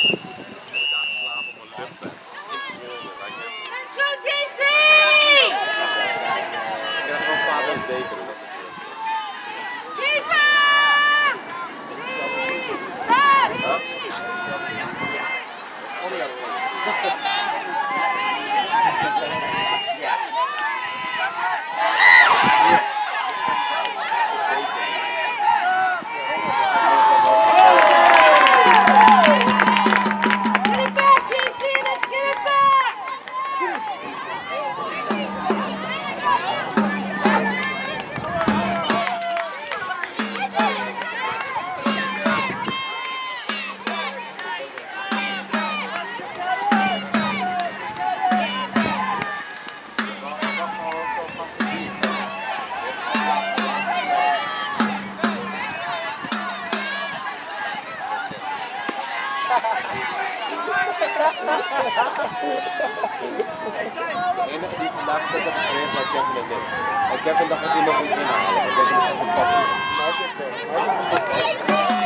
enige die vandaag steeds op getraind naar Kevin en dit. En Kevin dacht dat hij nog niet inhalen. Ik denk dat hij nog een